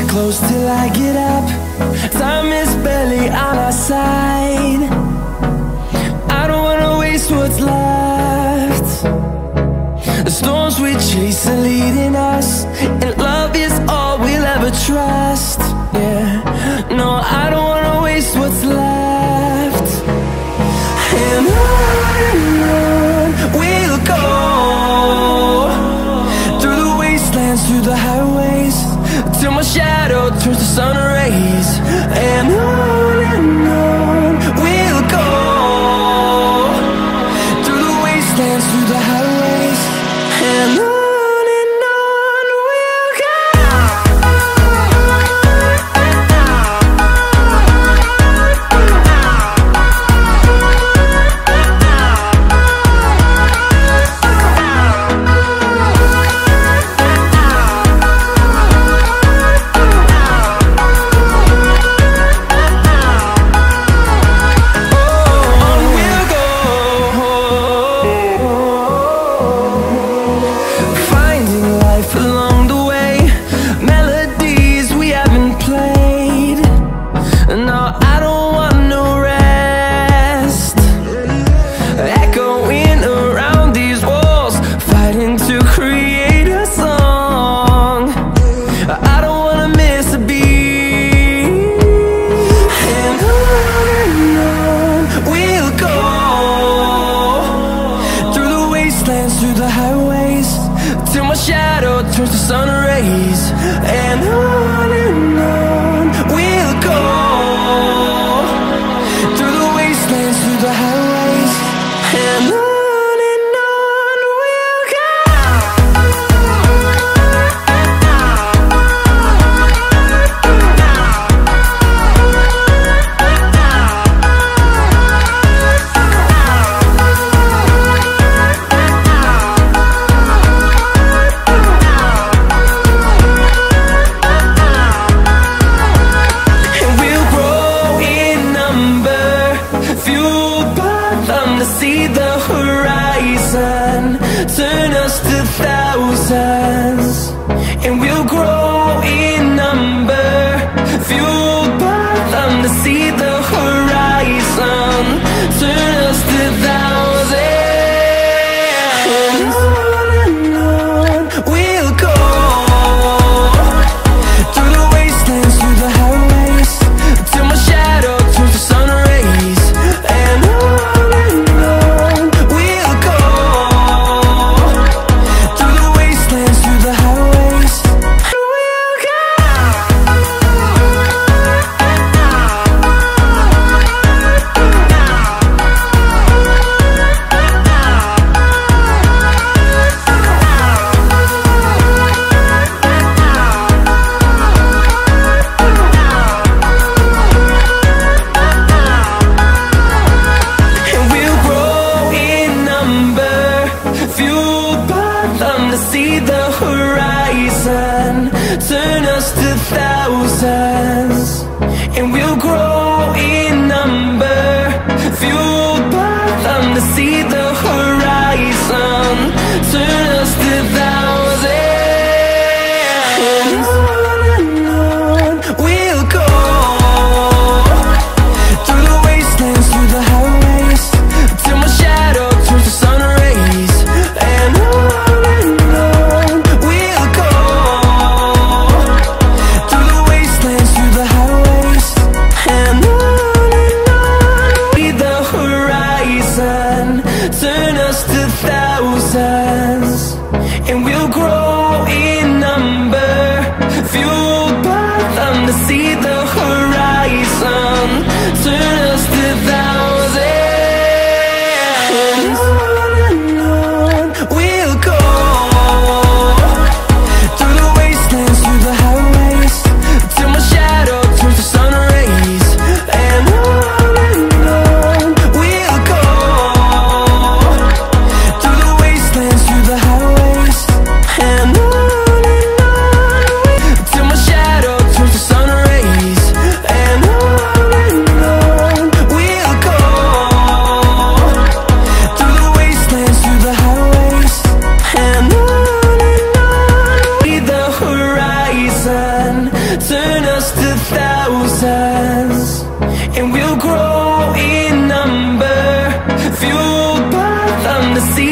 close till I get up. Time is barely on our side. I don't wanna waste what's left. The storms we chase are leading us, and love is all we'll ever trust. Yeah, no, I don't wanna waste what's left. And on we'll go, through the wastelands, through the highways, till my shadow turns to sun rays. And on we'll go, through the wastelands, through the highways, and on we'll go. Through the highways, till my shadow turns to sun rays. And on we'll go, through the wastelands, through the highways, and on we'll go. See the horizon, turn us to thousands, and we'll grow in number, fueled by them. To see the horizon, turn us to thousands, and on we'll go, through the wastelands, through the highways, till my shadow turns to sun rays. And see the horizon, turn us to thousands, and we'll grow in number, fueled by them. To see the horizon, turn us to thousands, and on we'll go, through the wastelands, through the highways, till my shadow turns to sun rays. And turn us to thousands, and we'll grow in number, fueled by them. To see the horizon, turn us to thousands, and on we'll go, through the wastelands, through the highways, till my shadow turns to sun rays. And on we'll go, through the wastelands,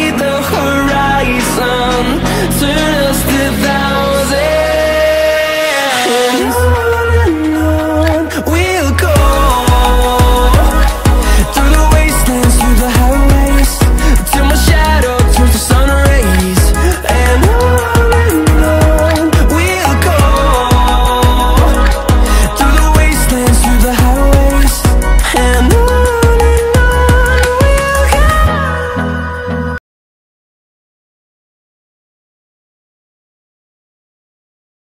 the heart